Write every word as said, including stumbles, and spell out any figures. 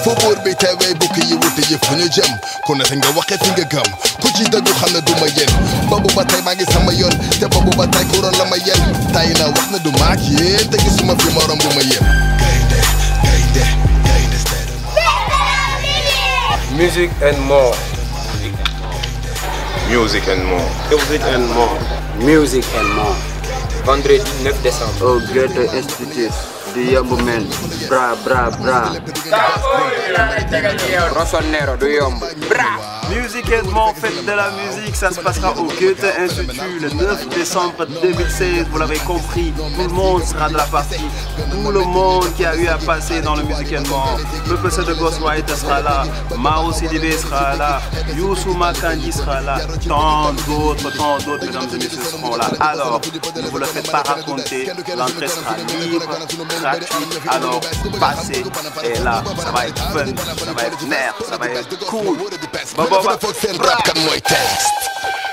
fu buur bi teewee bukki yi wuti yi fu ñu jëm ku ne nga waxee fi nga gëm ku ci dëggu xam ne du ma yéen boobu ba tey maa ngi sama yoon te boobu ba tey kuroon la ma yéen tay na wax na du maak yéen te gisuma fi morom bu ma yéen gaynde gaynde gaynde Music and more. Music and more. Music and more. Music and more. Vendredi neuf décembre. Au Goethe Institut du Yomb Men. Bra bra bra. Rossonero du Yomb. Bra. Music and more, fête de la musique, ça se passera au Goethe Institut le neuf décembre deux mille seize, vous l'avez compris, tout le monde sera de la partie, tout le monde qui a eu à passer dans le Music and more. Le P C de Ghost White sera là, Mao Sidibé sera là, Youssou Makandi sera là, tant d'autres, tant d'autres mesdames et messieurs seront là. Alors, ne vous le faites pas raconter, l'entrée sera libre, gratuite, alors passez, et là, ça va être fun, ça va être nerf, ça va être cool. Bye bye. Rap kan mooy test